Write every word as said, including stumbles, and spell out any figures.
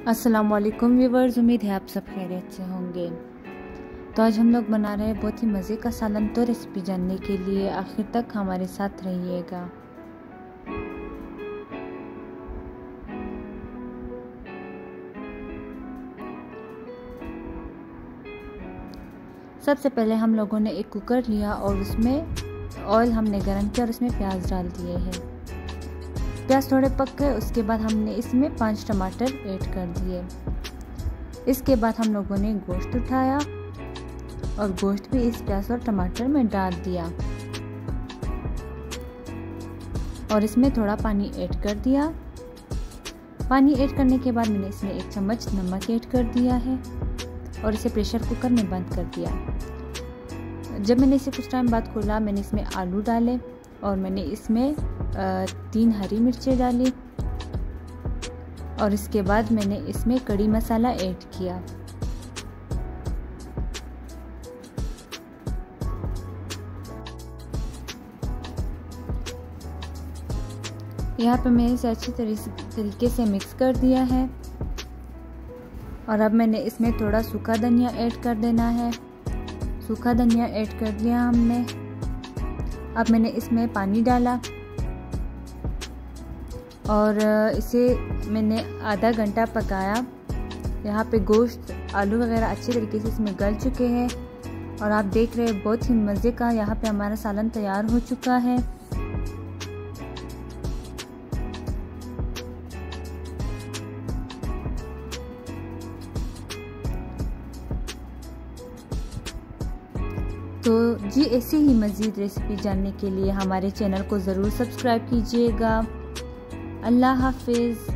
अस्सलाम वालेकुम व्यूवर्स, उम्मीद है आप सब खैरियत से होंगे। तो आज हम लोग बना रहे हैं बहुत ही मज़े का सालन। तो रेसिपी जानने के लिए आखिर तक हमारे साथ रहिएगा। सबसे पहले हम लोगों ने एक कुकर लिया और उसमें ऑयल हमने गर्म किया और उसमें प्याज डाल दिए हैं। प्याज थोड़े पक गए, उसके बाद हमने इसमें पांच टमाटर ऐड कर दिए। इसके बाद हम लोगों ने गोश्त उठाया और गोश्त भी इस प्याज और टमाटर में डाल दिया और इसमें थोड़ा पानी ऐड कर दिया। पानी ऐड करने के बाद मैंने इसमें एक चम्मच नमक ऐड कर दिया है और इसे प्रेशर कुकर में बंद कर दिया। जब मैंने इसे कुछ टाइम बाद खोला, मैंने इसमें आलू डाले और मैंने इसमें तीन हरी मिर्चें डाली और इसके बाद मैंने इसमें कड़ी मसाला ऐड किया। यहाँ पे मैंने इसे अच्छी तरीके से मिक्स कर दिया है और अब मैंने इसमें थोड़ा सूखा धनिया ऐड कर देना है। सूखा धनिया ऐड कर दिया हमने। अब मैंने इसमें पानी डाला और इसे मैंने आधा घंटा पकाया। यहाँ पे गोश्त, आलू वगैरह अच्छे तरीके से इसमें गल चुके हैं और आप देख रहे हैं बहुत ही मज़े का यहाँ पे हमारा सालन तैयार हो चुका है। तो जी, ऐसी ही मज़ीद रेसिपी जानने के लिए हमारे चैनल को ज़रूर सब्सक्राइब कीजिएगा। अल्लाह हाफिज़।